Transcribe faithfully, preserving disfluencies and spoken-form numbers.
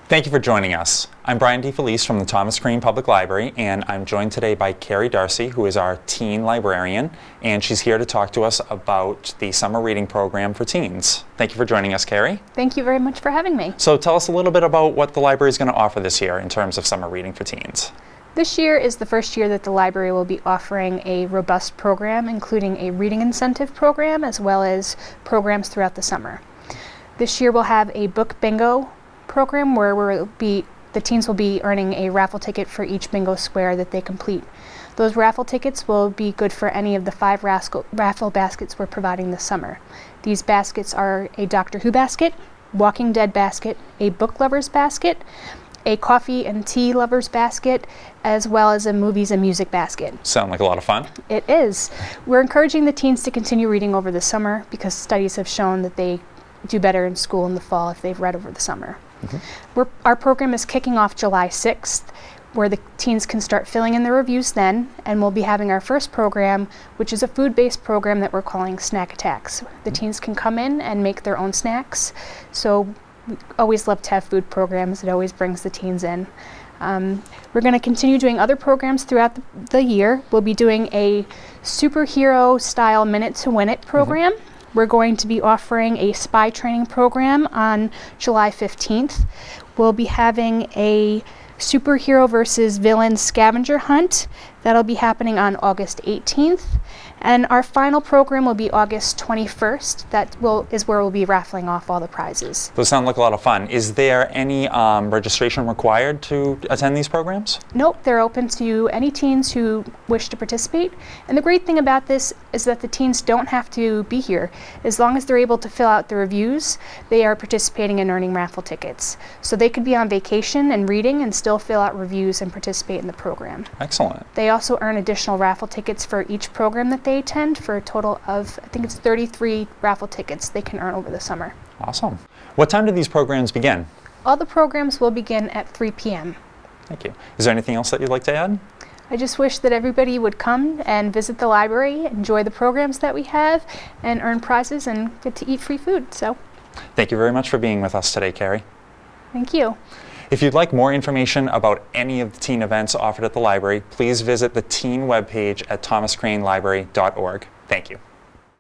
Thank you for joining us. I'm Brian DeFelice from the Thomas Crane Public Library, and I'm joined today by Kerri Darcy, who is our teen librarian, and she's here to talk to us about the summer reading program for teens. Thank you for joining us, Kerri. Thank you very much for having me. So tell us a little bit about what the library is going to offer this year in terms of summer reading for teens. This year is the first year that the library will be offering a robust program, including a reading incentive program, as well as programs throughout the summer. This year we'll have a book bingo program where we'll be, the teens will be earning a raffle ticket for each bingo square that they complete. Those raffle tickets will be good for any of the five rascal, raffle baskets we're providing this summer. These baskets are a Doctor Who basket, Walking Dead basket, a book lovers basket, a coffee and tea lovers basket, as well as a movies and music basket. Sound like a lot of fun. It is. We're encouraging the teens to continue reading over the summer because studies have shown that they do better in school in the fall if they've read over the summer. Mm-hmm. We're, our program is kicking off July sixth, where the teens can start filling in their reviews then, and we'll be having our first program, which is a food-based program that we're calling Snack Attacks. The teens can come in and make their own snacks, so we always love to have food programs. It always brings the teens in. Um, we're going to continue doing other programs throughout the, the year. We'll be doing a superhero-style Minute to Win It program. Mm-hmm. We're going to be offering a spy training program on July fifteenth. We'll be having a superhero versus villain scavenger hunt. That'll be happening on August eighteenth. And our final program will be August twenty-first. That will, is where we'll be raffling off all the prizes. Those sound like a lot of fun. Is there any um, registration required to attend these programs? Nope, they're open to any teens who wish to participate. And the great thing about this is that the teens don't have to be here. As long as they're able to fill out the reviews, they are participating and earning raffle tickets. So they could be on vacation and reading and still fill out reviews and participate in the program. Excellent. They also earn additional raffle tickets for each program that they attend, for a total of, I think it's thirty-three raffle tickets they can earn over the summer. Awesome. What time do these programs begin? All the programs will begin at three p m Thank you. Is there anything else that you'd like to add? I just wish that everybody would come and visit the library, enjoy the programs that we have, and earn prizes and get to eat free food. So, thank you very much for being with us today, Kerri. Thank you. If you'd like more information about any of the teen events offered at the library, please visit the teen webpage at thomas crane library dot org. Thank you.